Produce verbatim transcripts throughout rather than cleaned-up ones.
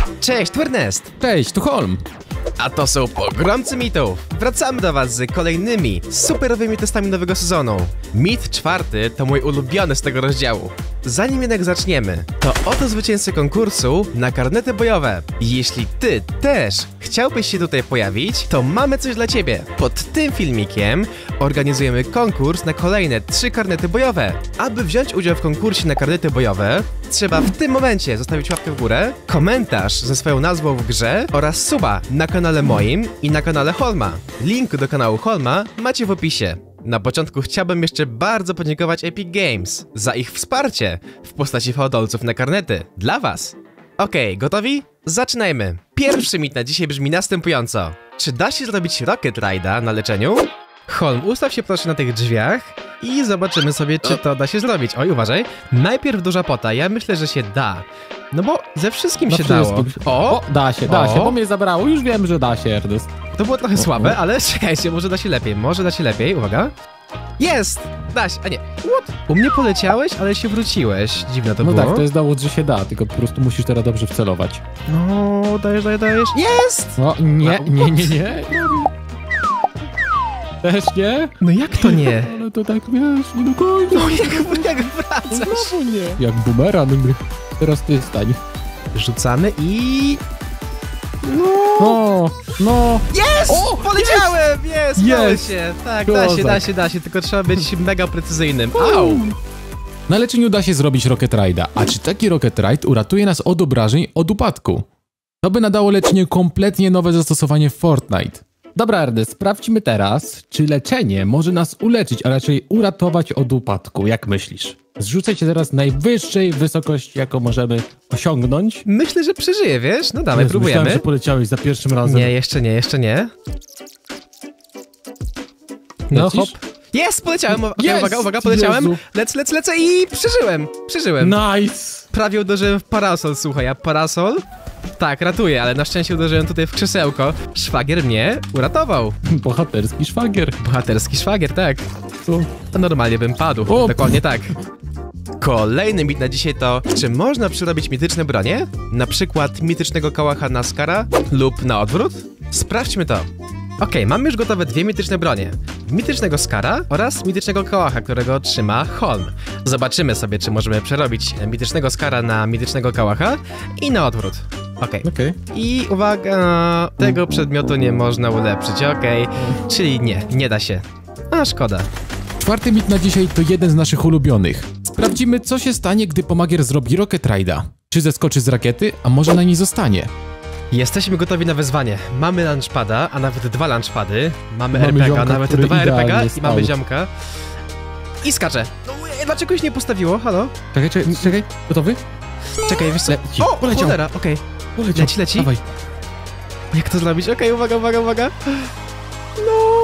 Cześć, tu Ernest! Cześć, tu Holm! A to są Pogromcy Mitów! Wracamy do was z kolejnymi, superowymi testami nowego sezonu. Mit czwarty to mój ulubiony z tego rozdziału. Zanim jednak zaczniemy, to oto zwycięzcy konkursu na karnety bojowe. Jeśli ty też chciałbyś się tutaj pojawić, to mamy coś dla ciebie. Pod tym filmikiem organizujemy konkurs na kolejne trzy karnety bojowe. Aby wziąć udział w konkursie na karnety bojowe, trzeba w tym momencie zostawić łapkę w górę, komentarz ze swoją nazwą w grze oraz suba na kanale moim i na kanale Holma. Link do kanału Holma macie w opisie. Na początku chciałbym jeszcze bardzo podziękować Epic Games za ich wsparcie w postaci fałdolców na karnety. Dla was! Okej, okay, gotowi? Zaczynajmy! Pierwszy mit na dzisiaj brzmi następująco. Czy da się zrobić Rocket Ride'a na leczeniu? Holm, ustaw się proszę na tych drzwiach i zobaczymy sobie, czy to da się zrobić. Oj, uważaj. Najpierw duża pota, ja myślę, że się da. No bo ze wszystkim Na się wszystkim. dało. O! O, da się, da O. się, bo mnie zabrało. Już wiem, że da się, Ernest. To było trochę O, słabe, o. ale czekajcie, może da się lepiej, może da się lepiej, uwaga. Jest! Da się, a nie, what? U mnie poleciałeś, ale się wróciłeś, dziwne to No było. tak, to jest dowód, że się da, tylko po prostu musisz teraz dobrze wcelować. No, dajesz, dajesz, dajesz. Jest! No, nie, A, nie, nie, nie. Też nie? No jak to nie? Ale to tak, wiesz, nie do końca. No jak, jak wracasz? Znowu nie. Jak bumerang. Teraz ty stań. Rzucamy i... No... No, no. Jest! O, Poleciałem! Jest! Udało Jest! się! Tak, da się, da Kozak. się, da się, tylko trzeba być mega precyzyjnym. Au! Na leczeniu da się zrobić Rocket Ride'a, a czy taki Rocket Ride uratuje nas od obrażeń, od upadku? To by nadało leczeniu kompletnie nowe zastosowanie w Fortnite. Dobra, Ernest, sprawdźmy teraz, czy leczenie może nas uleczyć, a raczej uratować od upadku. Jak myślisz? Zrzucę cię teraz najwyższej wysokości, jaką możemy osiągnąć. Myślę, że przeżyję, wiesz? No dawaj, Jezu, próbujemy. Myślałem, że poleciałeś za pierwszym razem. Nie, jeszcze nie, jeszcze nie. No Lecisz? hop. Jest, poleciałem, uwaga, Jest! uwaga, uwaga, poleciałem. Jezu. Lec, lec, lecę i przeżyłem, przeżyłem. Nice! Prawie uderzyłem w parasol, słuchaj, a parasol? Tak, ratuje, ale na szczęście uderzyłem tutaj w krzesełko. Szwagier mnie uratował. Bohaterski szwagier. Bohaterski szwagier, tak. Co? To normalnie bym padł, O, dokładnie tak. Kolejny mit na dzisiaj to, czy można przerobić mityczne bronie? Na przykład mitycznego kałacha na Skara lub na odwrót? Sprawdźmy to. Okej, mamy już gotowe dwie mityczne bronie. Mitycznego Skara oraz mitycznego kałacha, którego trzyma Holm. Zobaczymy sobie, czy możemy przerobić mitycznego Skara na mitycznego kałacha i na odwrót. Okej. Okej. I uwaga, tego przedmiotu nie można ulepszyć, okej. Czyli nie, nie da się. A, szkoda. Czwarty mit na dzisiaj to jeden z naszych ulubionych. Sprawdzimy, co się stanie, gdy pomagier zrobi Rocket Ride'a. Czy zeskoczy z rakiety, a może na niej zostanie? Jesteśmy gotowi na wyzwanie. Mamy launchpada, a nawet dwa launchpady. Mamy, Mamy er pe gie, ziomka, nawet który dwa er pe gie idealnie i mamy stał. ziomka. I skacze. No, e, dlaczego się nie postawiło? Halo? Czekaj, czekaj, czekaj. Gotowy? Czekaj, wiesz co? Leci. O, Poleciał. cholera, okej. Poleciał. Leci, leci. Dawaj. Jak to zrobić? Okej, uwaga, uwaga, uwaga. No.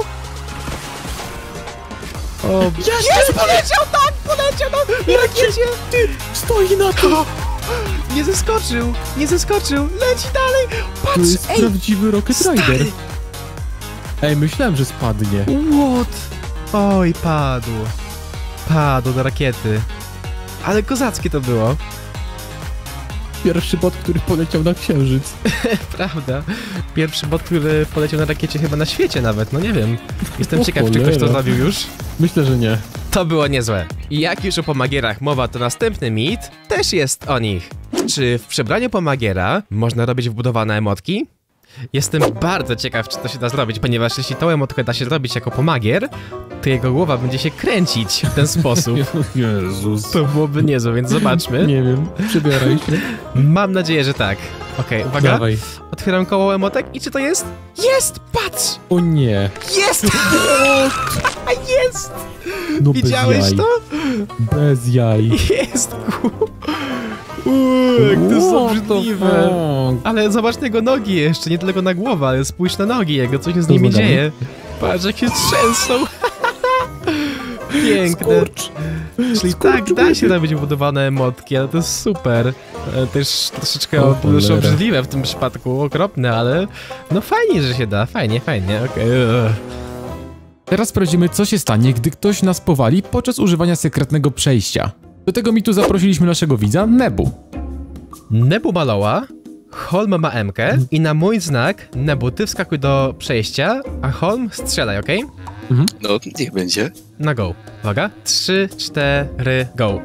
O, jest, jest, poleciał, tak, poleciał, no, rakiecie. Ty, stoi na to. Nie zeskoczył, nie zeskoczył, leci dalej. To Patrz, jest ej, prawdziwy Rocket Rider. stary. Ej, myślałem, że spadnie. What? Oj, padł. Padł do rakiety. Ale kozackie to było. Pierwszy bot, który poleciał na księżyc. Prawda. Pierwszy bot, który poleciał na rakiecie chyba na świecie nawet, no nie wiem. Jestem O ciekaw, czy ktoś to cholera. zrobił już. Myślę, że nie. To było niezłe. I jak już o pomagierach mowa, to następny mit też jest o nich. Czy w przebraniu pomagiera można robić wbudowane emotki? Jestem bardzo ciekaw, czy to się da zrobić, ponieważ jeśli tą emotkę da się zrobić jako pomagier, to jego głowa będzie się kręcić w ten sposób. Jezus. To byłoby niezłe, więc zobaczmy. Nie wiem, przybieraj się. Mam nadzieję, że tak. Okej, uwaga. Dawaj. Otwieram koło emotek i czy to jest? Jest! Patrz! O nie. Jest! Jest! No Widziałeś bez jaj. to? Bez jaj. Jest! Uuu, jak to jest What the obrzydliwe. fuck? Ale zobacz na jego nogi jeszcze, nie tylko na głowę, ale spójrz na nogi jego, coś się z nimi zgadamy? dzieje. Patrz, jak się trzęsą. Piękne. Skurcz. Czyli tak, da się robić wbudowane emotki, ale to jest super. E, Też troszeczkę O, o, już cholera. obrzydliwe w tym przypadku, okropne, ale no fajnie, że się da, fajnie, fajnie, okej. Okay. Teraz sprawdzimy, co się stanie, gdy ktoś nas powali podczas używania sekretnego przejścia. Do tego mitu zaprosiliśmy naszego widza, Nebu. Nebu Maloa? Holm ma M-kę i na mój znak, Nebu, ty wskakuj do przejścia, a Holm strzelaj, okej? Mhm. No, niech będzie. Na go. Uwaga. Trzy, cztery, go.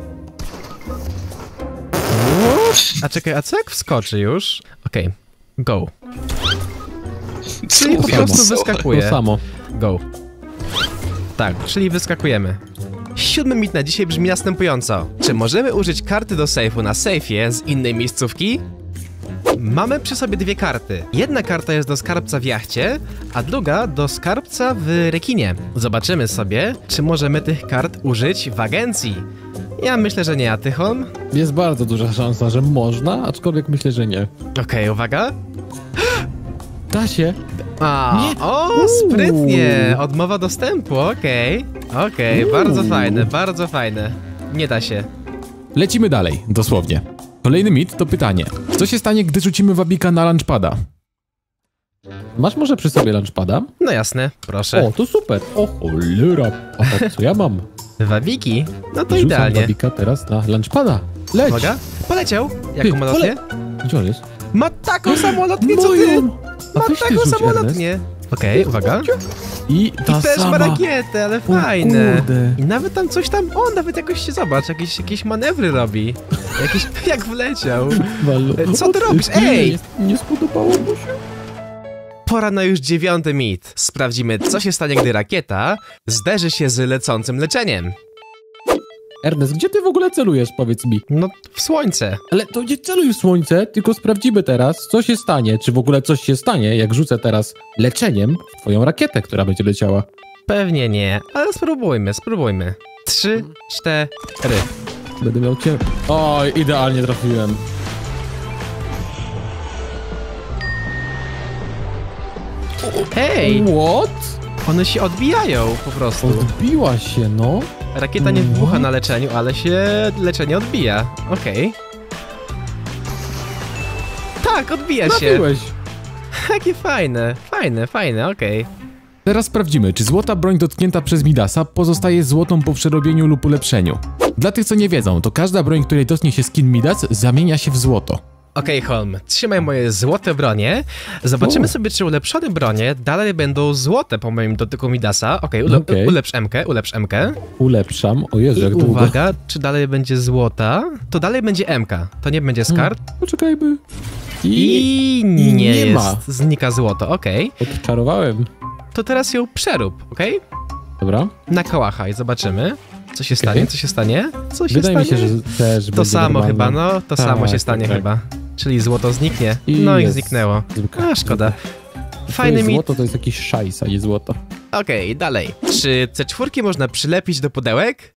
A czekaj, a co jak wskoczy już? Okej. Go. Czyli po mówię, prostu co? wyskakuje. To samo. Go. Tak, czyli wyskakujemy. Siódmy mit na dzisiaj brzmi następująco. Czy możemy użyć karty do sejfu na sejfie z innej miejscówki? Mamy przy sobie dwie karty. Jedna karta jest do skarbca w jachcie, a druga do skarbca w rekinie. Zobaczymy sobie, czy możemy tych kart użyć w agencji. Ja myślę, że nie, a ty, Holm? Jest bardzo duża szansa, że można, aczkolwiek myślę, że nie. Okej, okay, uwaga. Da się. A, Nie. o, sprytnie. Odmowa dostępu, okej. Okay. Okej, okay, bardzo fajne, bardzo fajne. Nie da się. Lecimy dalej, dosłownie. Kolejny mit to pytanie. Co się stanie, gdy rzucimy wabika na launchpada? Masz może przy sobie launchpada? No jasne, proszę. O, to super. O cholera. A co ja mam? Wabiki? No to Rzucam idealnie. wabika teraz na launchpada. Leć. Uwaga, poleciał. Ty, Jaką ma lotnię? Gdzie on jest? Ma taką samą lotnię, co ty! Moją. A Ma weź ty taką rzuć, samą Ernest. lotnię. Okej, okay, uwaga. I I ta też ma sama. rakietę, ale O fajne. kurde. I nawet tam coś tam, o, nawet jakoś się, zobacz, jakieś, jakieś manewry robi. Jakieś, jak wleciał. Walu. Co ty robisz? Ej! Nie, nie spodobało mu się. Pora na już dziewiąty mit. Sprawdzimy, co się stanie, gdy rakieta zderzy się z lecącym leczeniem. Ernest, gdzie ty w ogóle celujesz, powiedz mi? No, w słońce. Ale to nie celuj w słońce, tylko sprawdzimy teraz, co się stanie, czy w ogóle coś się stanie, jak rzucę teraz leczeniem w twoją rakietę, która będzie leciała. Pewnie nie, ale spróbujmy, spróbujmy. Trzy, cztery. Będę miał cię... Oj, idealnie trafiłem. Hej! What? One się odbijają po prostu. Odbiła się, no. Rakieta nie wybucha What? na leczeniu, ale się leczenie odbija. Okej. Tak, odbija się. Trafiłeś. Jakie fajne, fajne, fajne, okej. Teraz sprawdzimy, czy złota broń dotknięta przez Midasa pozostaje złotą po przerobieniu lub ulepszeniu. Dla tych, co nie wiedzą, to każda broń, której dotknie się skin Midas, zamienia się w złoto. Okej, Holm, trzymaj moje złote bronie. Zobaczymy U. sobie, czy ulepszone bronie dalej będą złote po moim dotyku Midasa. Okej, ule Okej. ulepsz M-kę, ulepsz M-kę. Ulepszam. O Jezu, I jak długo. uwaga, czy dalej będzie złota? To dalej będzie M-ka, to nie będzie skart. Poczekajmy. I, I nie, nie jest, ma. znika złoto, okej. odczarowałem. To teraz ją przerób, okej? Dobra. Na kołacha i zobaczymy, co się stanie, co się stanie, co się Wydaje stanie. mi się, że też To będzie samo normalne. chyba, no, to Tak, samo się tak, stanie tak. chyba. Czyli złoto zniknie. I No i jest. zniknęło. Zwykle. A, szkoda. To Fajny jest mit. złoto to jest jakiś szajs, a nie złoto. Okej, dalej. Czy C cztery można przylepić do pudełek?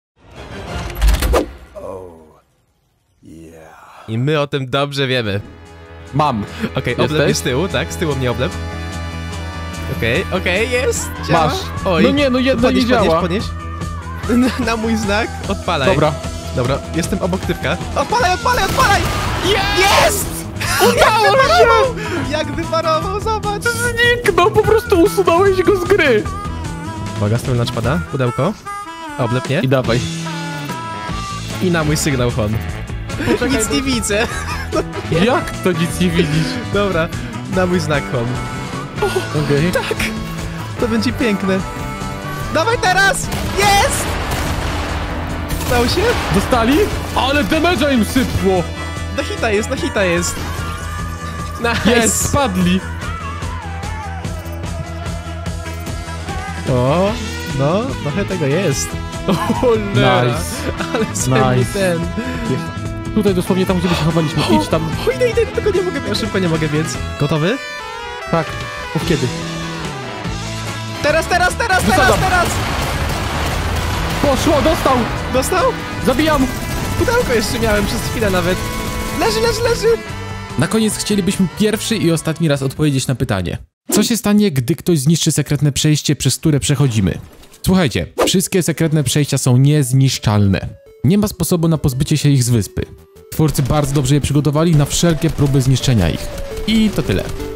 I my o tym dobrze wiemy. Mam. Okej, Jesteś? oblep jest z tyłu, tak? Z tyłu mnie oblep. Okej, okej, jest. Działa. Masz. Oj. No nie, no jedno podnieś, nie działa. podnieś, podnieś. Na, na mój znak odpalaj. Dobra. Dobra, jestem obok typka. Odpalaj, odpalaj, odpalaj! Jest! Udało się! Jak wyparował, zobacz! Zniknął, po prostu usunąłeś go z gry. Uwaga, strona naczpada, pudełko. Oblep, nie? I dawaj. I na mój sygnał hon. Nic nie widzę. Jak to nic nie widzisz? Dobra, na mój znak hon. Okej. Tak! To będzie piękne. Dawaj teraz! Jest! Stało się? Dostali? Ale damage'a im sypło. Na hita jest, na hita jest. Nice! Jest, spadli. O, no, trochę tego jest. O, cholera. Nice. Ale sobie Nice. ten... Tutaj dosłownie tam, gdzie my się chowaliśmy. Idź tam. O, idę, idę, tylko nie mogę, ja szybko nie mogę biec. Gotowy? Tak. Mów kiedy. Teraz, teraz, teraz, Wysadzam. teraz, teraz! Poszło, dostał. Dostał? Zabijam. Pudełko jeszcze miałem przez chwilę nawet. Leży, leży, leży! Na koniec chcielibyśmy pierwszy i ostatni raz odpowiedzieć na pytanie. Co się stanie, gdy ktoś zniszczy sekretne przejście, przez które przechodzimy? Słuchajcie, wszystkie sekretne przejścia są niezniszczalne. Nie ma sposobu na pozbycie się ich z wyspy. Twórcy bardzo dobrze je przygotowali na wszelkie próby zniszczenia ich. I to tyle.